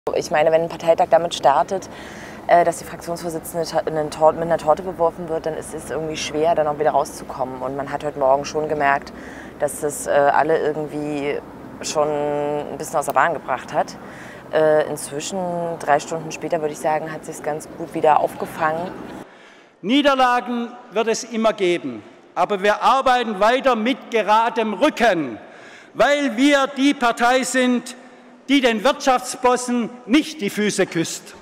Ich meine, wenn ein Parteitag damit startet, dass die Fraktionsvorsitzende mit einer Torte beworfen wird, dann ist es irgendwie schwer, dann auch wieder rauszukommen. Und man hat heute Morgen schon gemerkt, dass das alle irgendwie schon ein bisschen aus der Bahn gebracht hat. Inzwischen, 3 Stunden später, würde ich sagen, hat sich es ganz gut wieder aufgefangen. Niederlagen wird es immer geben, aber wir arbeiten weiter mit geradem Rücken, weil wir die Partei sind, die den Wirtschaftsbossen nicht die Füße küsst.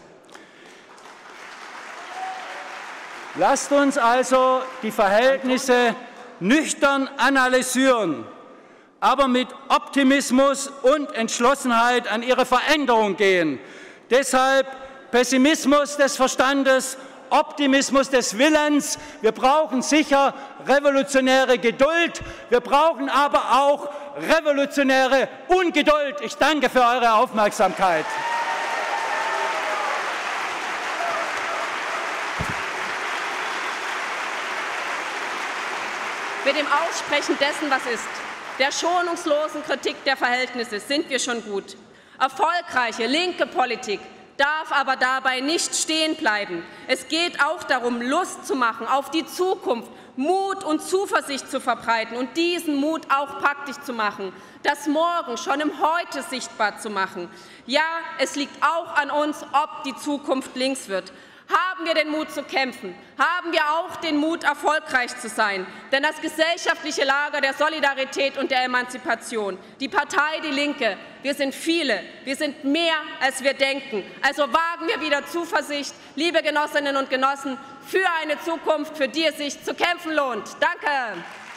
Lasst uns also die Verhältnisse nüchtern analysieren, aber mit Optimismus und Entschlossenheit an ihre Veränderung gehen. Deshalb Pessimismus des Verstandes, Optimismus des Willens. Wir brauchen sicher revolutionäre Geduld, wir brauchen aber auch revolutionäre Ungeduld. Ich danke für eure Aufmerksamkeit. Mit dem Aussprechen dessen, was ist, der schonungslosen Kritik der Verhältnisse, sind wir schon gut. Erfolgreiche linke Politik darf aber dabei nicht stehen bleiben. Es geht auch darum, Lust zu machen auf die Zukunft, Mut und Zuversicht zu verbreiten und diesen Mut auch praktisch zu machen, das Morgen schon im Heute sichtbar zu machen. Ja, es liegt auch an uns, ob die Zukunft links wird. Haben wir den Mut zu kämpfen? Haben wir auch den Mut, erfolgreich zu sein? Denn das gesellschaftliche Lager der Solidarität und der Emanzipation, die Partei Die Linke, wir sind viele, wir sind mehr, als wir denken. Also wagen wir wieder Zuversicht, liebe Genossinnen und Genossen, für eine Zukunft, für die es sich zu kämpfen lohnt. Danke!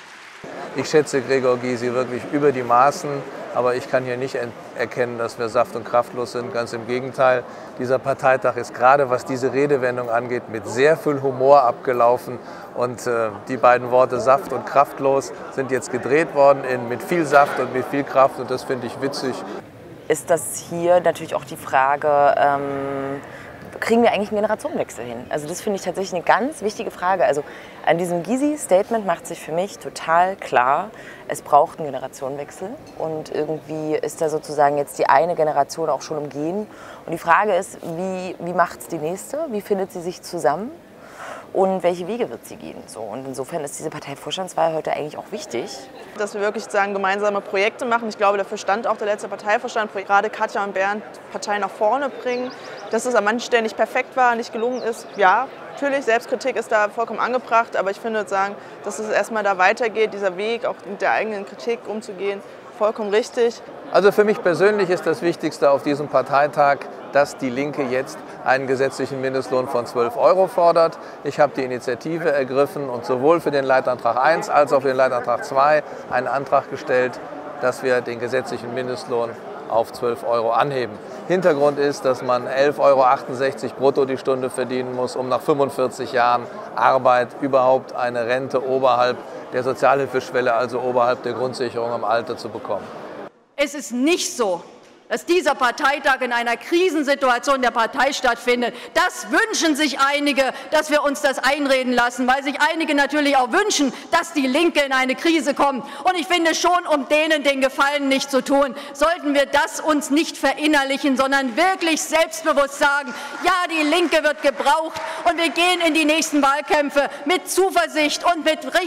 Ich schätze Gregor Gysi wirklich über die Maßen, aber ich kann hier nicht erkennen, dass wir saft- und kraftlos sind. Ganz im Gegenteil, dieser Parteitag ist gerade, was diese Redewendung angeht, mit sehr viel Humor abgelaufen. Und die beiden Worte Saft und kraftlos sind jetzt gedreht worden mit viel Saft und mit viel Kraft. Und das finde ich witzig. Ist das hier natürlich auch die Frage, kriegen wir eigentlich einen Generationenwechsel hin? Also das finde ich tatsächlich eine ganz wichtige Frage. Also an diesem Gysi-Statement macht sich für mich total klar, es braucht einen Generationenwechsel und irgendwie ist da sozusagen jetzt die eine Generation auch schon im Gehen. Und die Frage ist, wie macht es die nächste? Wie findet sie sich zusammen? Und welche Wege wird sie gehen? So, und insofern ist diese Parteivorstandswahl heute eigentlich auch wichtig. Dass wir wirklich sagen, gemeinsame Projekte machen. Ich glaube, dafür stand auch der letzte Parteivorstand. Gerade Katja und Bernd Partei nach vorne bringen. Dass es an manchen Stellen nicht perfekt war, nicht gelungen ist, ja, natürlich, Selbstkritik ist da vollkommen angebracht. Aber ich finde, dass es erstmal da weitergeht, dieser Weg, auch mit der eigenen Kritik umzugehen, vollkommen richtig. Also für mich persönlich ist das Wichtigste auf diesem Parteitag, dass die Linke jetzt einen gesetzlichen Mindestlohn von 12 € fordert. Ich habe die Initiative ergriffen und sowohl für den Leitantrag 1 als auch für den Leitantrag 2 einen Antrag gestellt, dass wir den gesetzlichen Mindestlohn auf 12 € anheben. Hintergrund ist, dass man 11,68 € brutto die Stunde verdienen muss, um nach 45 Jahren Arbeit überhaupt eine Rente oberhalb der Sozialhilfeschwelle, also oberhalb der Grundsicherung im Alter, zu bekommen. Es ist nicht so, dass dieser Parteitag in einer Krisensituation der Partei stattfindet. Das wünschen sich einige, dass wir uns das einreden lassen, weil sich einige natürlich auch wünschen, dass die Linke in eine Krise kommt. Und ich finde schon, um denen den Gefallen nicht zu tun, sollten wir das uns nicht verinnerlichen, sondern wirklich selbstbewusst sagen, ja, die Linke wird gebraucht und wir gehen in die nächsten Wahlkämpfe mit Zuversicht und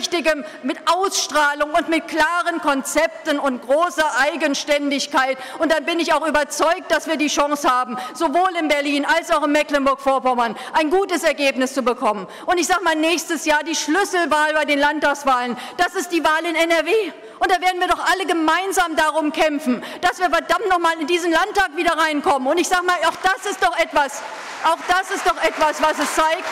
mit Ausstrahlung und mit klaren Konzepten und großer Eigenständigkeit. Und dann bin ich auch überzeugt, dass wir die Chance haben, sowohl in Berlin als auch in Mecklenburg-Vorpommern ein gutes Ergebnis zu bekommen. Und ich sage mal, nächstes Jahr die Schlüsselwahl bei den Landtagswahlen, das ist die Wahl in NRW. Und da werden wir doch alle gemeinsam darum kämpfen, dass wir verdammt noch mal in diesen Landtag wieder reinkommen. Und ich sage mal, auch das ist doch etwas, was es zeigt.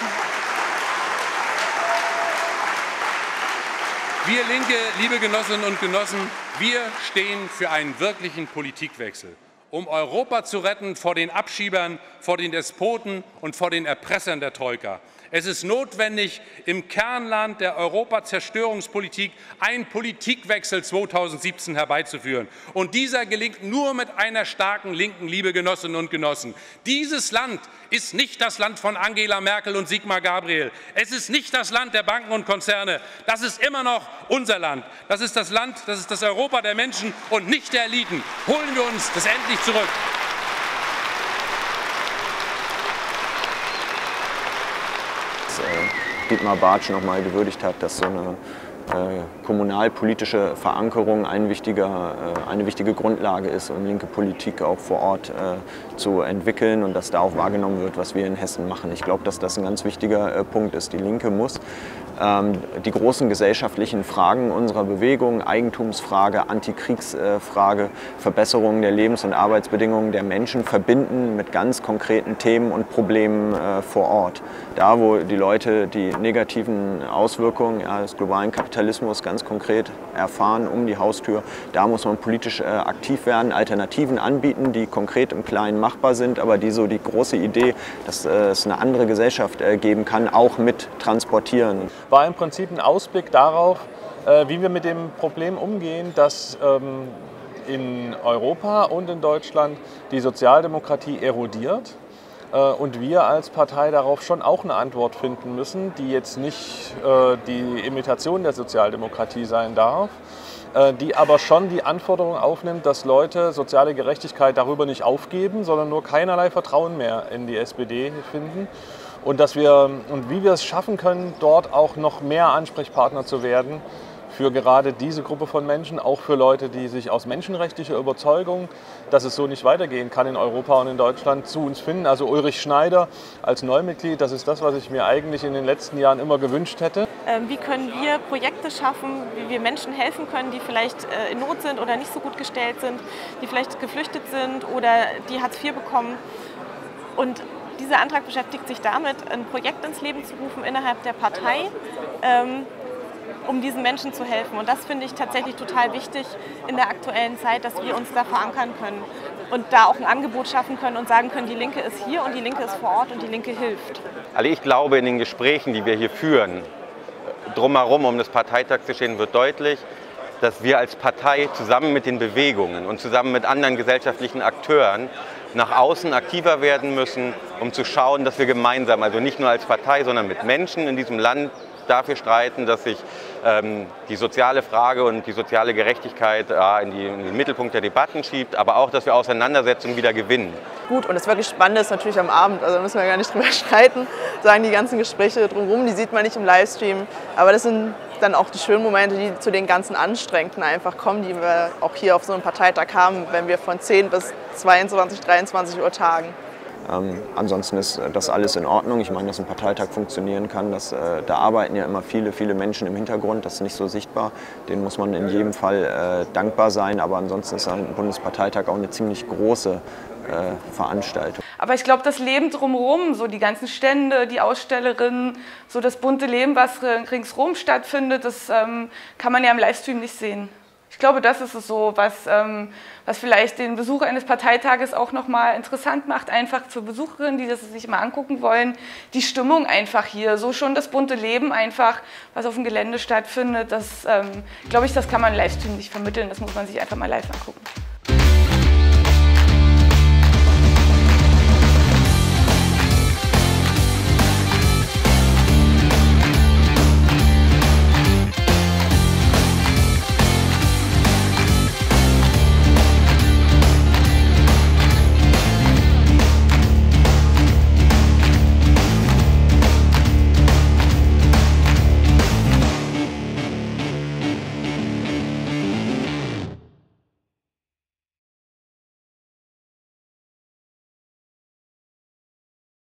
Wir Linke, liebe Genossinnen und Genossen, wir stehen für einen wirklichen Politikwechsel, um Europa zu retten vor den Abschiebern, vor den Despoten und vor den Erpressern der Troika. Es ist notwendig, im Kernland der Europazerstörungspolitik einen Politikwechsel 2017 herbeizuführen. Und dieser gelingt nur mit einer starken Linken, liebe Genossinnen und Genossen. Dieses Land ist nicht das Land von Angela Merkel und Sigmar Gabriel. Es ist nicht das Land der Banken und Konzerne. Das ist immer noch unser Land. Das ist das Land, das ist das Europa der Menschen und nicht der Eliten. Holen wir uns das endlich zurück. was Dietmar Bartsch nochmal gewürdigt hat, dass so eine kommunalpolitische Verankerung eine wichtige Grundlage ist, um linke Politik auch vor Ort zu entwickeln und dass da auch wahrgenommen wird, was wir in Hessen machen. Ich glaube, dass das ein ganz wichtiger Punkt ist. Die Linke muss die großen gesellschaftlichen Fragen unserer Bewegung, Eigentumsfrage, Antikriegsfrage, Verbesserung der Lebens- und Arbeitsbedingungen der Menschen verbinden mit ganz konkreten Themen und Problemen vor Ort. Da, wo die Leute die negativen Auswirkungen des globalen Kapitalismus ganz konkret erfahren, um die Haustür, da muss man politisch aktiv werden, Alternativen anbieten, die konkret im Kleinen machbar sind, aber die so die große Idee, dass es eine andere Gesellschaft geben kann, auch mit transportieren. War im Prinzip ein Ausblick darauf, wie wir mit dem Problem umgehen, dass in Europa und in Deutschland die Sozialdemokratie erodiert und wir als Partei darauf schon auch eine Antwort finden müssen, die jetzt nicht die Imitation der Sozialdemokratie sein darf, die aber schon die Anforderung aufnimmt, dass Leute soziale Gerechtigkeit darüber nicht aufgeben, sondern nur keinerlei Vertrauen mehr in die SPD finden. Und wie wir es schaffen können, dort auch noch mehr Ansprechpartner zu werden für gerade diese Gruppe von Menschen, auch für Leute, die sich aus menschenrechtlicher Überzeugung, dass es so nicht weitergehen kann in Europa und in Deutschland, zu uns finden. Also Ulrich Schneider als Neumitglied, das ist das, was ich mir eigentlich in den letzten Jahren immer gewünscht hätte. Wie können wir Projekte schaffen, wie wir Menschen helfen können, die vielleicht in Not sind oder nicht so gut gestellt sind, die vielleicht geflüchtet sind oder die Hartz IV bekommen. Und dieser Antrag beschäftigt sich damit, ein Projekt ins Leben zu rufen innerhalb der Partei, um diesen Menschen zu helfen. Und das finde ich tatsächlich total wichtig in der aktuellen Zeit, dass wir uns da verankern können und da auch ein Angebot schaffen können und sagen können, die Linke ist hier und die Linke ist vor Ort und die Linke hilft. Also ich glaube, in den Gesprächen, die wir hier führen, drumherum um das Parteitagsgeschehen wird deutlich, dass wir als Partei zusammen mit den Bewegungen und zusammen mit anderen gesellschaftlichen Akteuren nach außen aktiver werden müssen, um zu schauen, dass wir gemeinsam, also nicht nur als Partei, sondern mit Menschen in diesem Land dafür streiten, dass sich die soziale Frage und die soziale Gerechtigkeit in den Mittelpunkt der Debatten schiebt, aber auch, dass wir Auseinandersetzungen wieder gewinnen. Gut, und das wirklich Spannende ist natürlich am Abend, also da müssen wir gar nicht drüber streiten, sagen die ganzen Gespräche drumherum, die sieht man nicht im Livestream, aber das sind dann auch die schönen Momente, die zu den ganzen Anstrengenden einfach kommen, die wir auch hier auf so einem Parteitag haben, wenn wir von 10 bis 22, 23 Uhr tagen. Ansonsten ist das alles in Ordnung. Ich meine, dass ein Parteitag funktionieren kann. Da arbeiten ja immer viele Menschen im Hintergrund. Das ist nicht so sichtbar. Denen muss man in jedem Fall dankbar sein. Aber ansonsten ist ein Bundesparteitag auch eine ziemlich große Veranstaltung. Aber ich glaube, das Leben drumherum, so die ganzen Stände, die Ausstellerinnen, so das bunte Leben, was ringsherum stattfindet, das kann man ja im Livestream nicht sehen. Ich glaube, das ist es so, was vielleicht den Besuch eines Parteitages auch nochmal interessant macht, einfach für Besucherinnen, die das sich mal angucken wollen, die Stimmung einfach hier, so schon das bunte Leben einfach, was auf dem Gelände stattfindet, das, glaube ich, das kann man im Livestream nicht vermitteln, das muss man sich einfach mal live angucken.